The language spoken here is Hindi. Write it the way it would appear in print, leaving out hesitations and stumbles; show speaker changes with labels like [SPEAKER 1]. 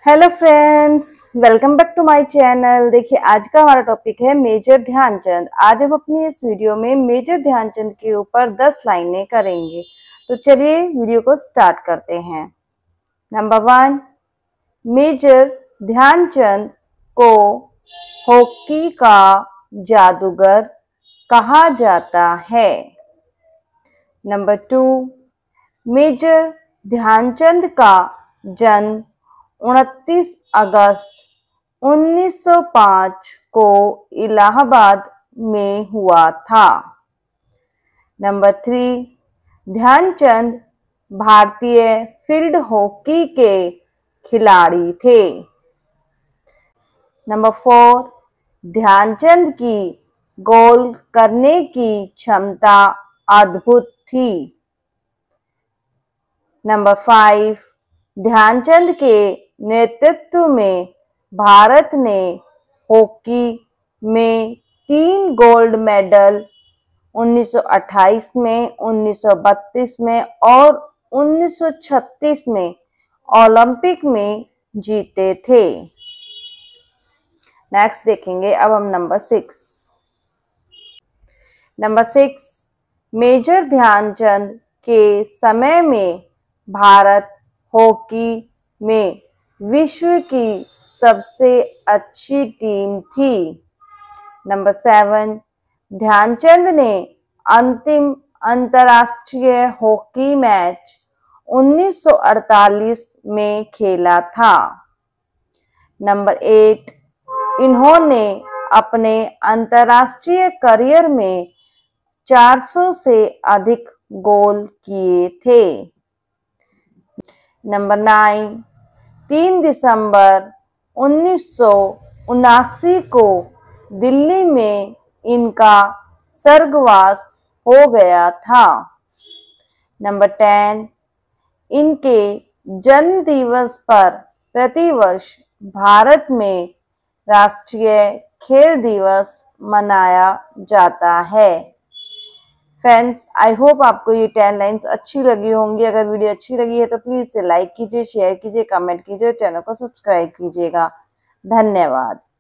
[SPEAKER 1] Hello friends, welcome back to my channel. देखिए, आज का हमारा टॉपिक है मेजर ध्यानचंद। आज हम अपनी इस वीडियो में मेजर ध्यानचंद के ऊपर 10 लाइनें करेंगे। तो चलिए वीडियो को स्टार्ट करते हैं। नंबर 1, मेजर ध्यानचंद को हॉकी का जादूगर कहा जाता है। नंबर 2, मेजर ध्यानचंद का जन्म 29 अगस्त 1905 को इलाहाबाद में हुआ था। नंबर 3, ध्यानचंद भारतीय फील्ड हॉकी के खिलाड़ी थे। नंबर 4, ध्यानचंद की गोल करने की क्षमता अद्भुत थी। नंबर 5, ध्यानचंद के नेतृत्व में भारत ने हॉकी में 3 गोल्ड मेडल 1928 में, 1932 में और 1936 में ओलंपिक में जीते थे। नेक्स्ट देखेंगे अब हम नंबर 6। नंबर 6, मेजर ध्यानचंद के समय में भारत हॉकी में विश्व की सबसे अच्छी टीम थी। नंबर 7, ध्यानचंद ने अंतिम अंतर्राष्ट्रीय हॉकी मैच 1948 में खेला था। नंबर 8, इन्होंने अपने अंतर्राष्ट्रीय करियर में 400 से अधिक गोल किए थे। नंबर 9, 3 दिसंबर 1979 को दिल्ली में इनका स्वर्गवास हो गया था। नंबर 10, इनके जन्म दिवस पर प्रतिवर्ष भारत में राष्ट्रीय खेल दिवस मनाया जाता है। फ्रेंड्स, आई होप आपको ये 10 लाइन्स अच्छी लगी होंगी। अगर वीडियो अच्छी लगी है तो प्लीज इसे लाइक कीजिए, शेयर कीजिए, कमेंट कीजिए और चैनल को सब्सक्राइब कीजिएगा। धन्यवाद।